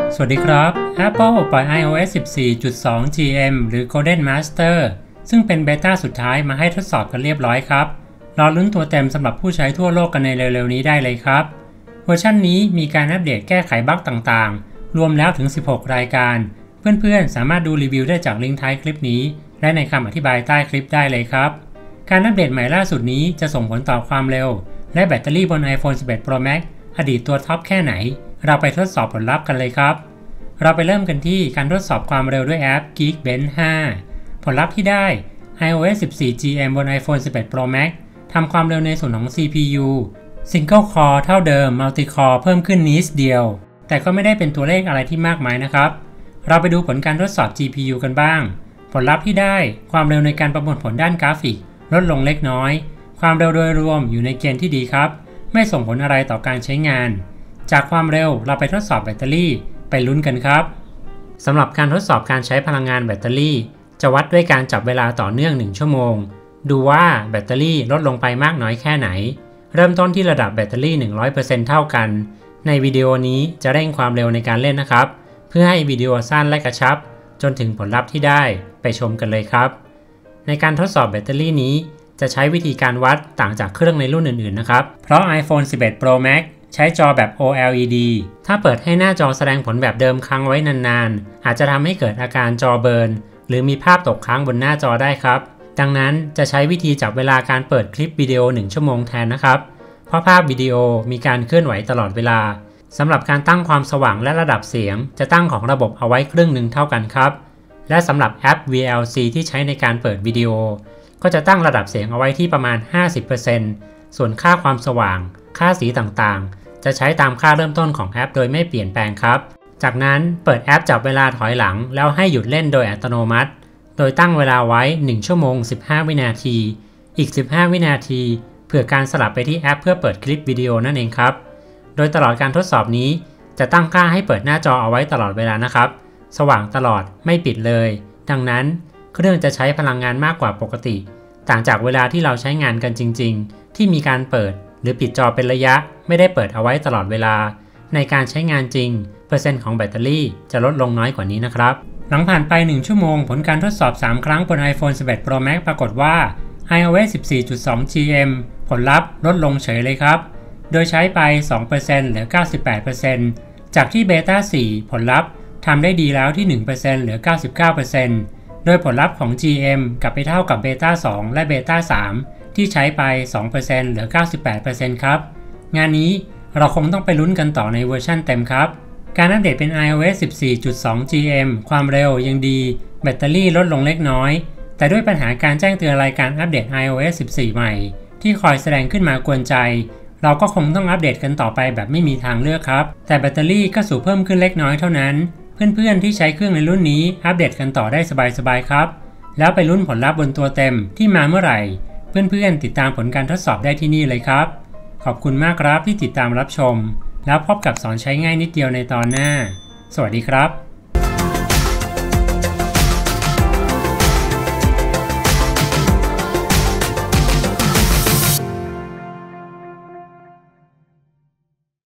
สวัสดีครับ Apple ปล่อย iOS 14.2 GM หรือ Golden Master ซึ่งเป็นเบต้าสุดท้ายมาให้ทดสอบกันเรียบร้อยครับรอลุ้นตัวเต็มสำหรับผู้ใช้ทั่วโลกกันในเร็วๆนี้ได้เลยครับเวอร์ชันนี้มีการอัปเดตแก้ไขบั๊กต่างๆรวมแล้วถึง16รายการเพื่อนๆสามารถดูรีวิวได้จากลิงก์ท้ายคลิปนี้และในคำอธิบายใต้คลิปได้เลยครับการอัปเดตใหม่ล่าสุดนี้จะส่งผลต่อความเร็วและแบตเตอรี่บน iPhone 11 Pro Max อดีตตัวท็อปแค่ไหนเราไปทดสอบผลลัพธ์กันเลยครับเราไปเริ่มกันที่การทดสอบความเร็วด้วยแอป Geekbench 5 ผลลัพธ์ที่ได้ iOS 14 GM บน iPhone 11 Pro Max ทำความเร็วในส่วนของ CPU Single Core เท่าเดิม Multi Core เพิ่มขึ้นนิดเดียวแต่ก็ไม่ได้เป็นตัวเลขอะไรที่มากมายนะครับเราไปดูผลการทดสอบ GPU กันบ้างผลลัพธ์ที่ได้ความเร็วในการประมวลผลด้านกราฟิกลดลงเล็กน้อยความเร็วโดยรวมอยู่ในเกณฑ์ที่ดีครับไม่ส่งผลอะไรต่อการใช้งานจากความเร็วเราไปทดสอบแบตเตอรี่ไปลุ้นกันครับสำหรับการทดสอบการใช้พลังงานแบตเตอรี่จะวัดด้วยการจับเวลาต่อเนื่อง1ชั่วโมงดูว่าแบตเตอรี่ลดลงไปมากน้อยแค่ไหนเริ่มต้นที่ระดับแบตเตอรี่ 100% เท่ากันในวิดีโอนี้จะเร่งความเร็วในการเล่นนะครับเพื่อให้วิดีโอสั้นและกระชับจนถึงผลลัพธ์ที่ได้ไปชมกันเลยครับในการทดสอบแบตเตอรี่นี้จะใช้วิธีการวัดต่างจากเครื่องในรุ่นอื่นๆนะครับเพราะ iPhone 11 Pro Max ใช้จอแบบ OLED ถ้าเปิดให้หน้าจอแสดงผลแบบเดิมค้างไว้นานๆอาจจะทำให้เกิดอาการจอเบิร์นหรือมีภาพตกค้างบนหน้าจอได้ครับดังนั้นจะใช้วิธีจับเวลาการเปิดคลิปวิดีโอ1ชั่วโมงแทนนะครับเพราะภาพวิดีโอมีการเคลื่อนไหวตลอดเวลาสำหรับการตั้งความสว่างและระดับเสียงจะตั้งของระบบเอาไว้ครึ่งหนึ่งเท่ากันครับและสำหรับแอป VLC ที่ใช้ในการเปิดวิดีโอก็จะตั้งระดับเสียงเอาไว้ที่ประมาณ 50% ส่วนค่าความสว่างค่าสีต่างๆจะใช้ตามค่าเริ่มต้นของแอปโดยไม่เปลี่ยนแปลงครับจากนั้นเปิดแอปจับเวลาถอยหลังแล้วให้หยุดเล่นโดยอัตโนมัติโดยตั้งเวลาไว้1ชั่วโมง15วินาทีอีก15วินาทีเผื่อการสลับไปที่แอปเพื่อเปิดคลิปวิดีโอนั่นเองครับโดยตลอดการทดสอบนี้จะตั้งค่าให้เปิดหน้าจอเอาไว้ตลอดเวลานะครับสว่างตลอดไม่ปิดเลยดังนั้นเครื่องจะใช้พลังงานมากกว่าปกติต่างจากเวลาที่เราใช้งานกันจริงๆที่มีการเปิดหรือปิดจอเป็นระยะไม่ได้เปิดเอาไว้ตลอดเวลาในการใช้งานจริงเปอร์เซ็นต์ของแบตเตอรี่จะลดลงน้อยกว่านี้นะครับหลังผ่านไป1ชั่วโมงผลการทดสอบ3ครั้งบน iPhone 11 Pro Max ปรากฏว่า iOS 14.2 GM ผลลัพธ์ลดลงเฉยเลยครับโดยใช้ไป 2% เหลือ 98% จากที่เบต้า 4 ผลลัพธ์ทำได้ดีแล้วที่ 1% เหลือ 99%โดยผลลัพธ์ของ GM กลับไปเท่ากับเบต้า 2 และเบต้า 3 ที่ใช้ไป 2% เหลือ 98% ครับงานนี้เราคงต้องไปลุ้นกันต่อในเวอร์ชั่นเต็มครับการอัปเดตเป็น iOS 14.2 GM ความเร็วยังดีแบตเตอรี่ลดลงเล็กน้อยแต่ด้วยปัญหาการแจ้งเตือนรายการอัปเดต iOS 14 ใหม่ที่คอยแสดงขึ้นมากวนใจเราก็คงต้องอัปเดตกันต่อไปแบบไม่มีทางเลือกครับแต่แบตเตอรี่ก็สูบเพิ่มขึ้นเล็กน้อยเท่านั้นเพื่อนๆที่ใช้เครื่องในรุ่นนี้อัปเดตกันต่อได้สบายๆครับแล้วไปลุ้นผลลัพธ์บนตัวเต็มที่มาเมื่อไหร่เพื่อนๆติดตามผลการทดสอบได้ที่นี่เลยครับขอบคุณมากครับที่ติดตามรับชมแล้วพบกับสอนใช้ง่ายนิดเดียวในตอนหน้าสวัสดีครับ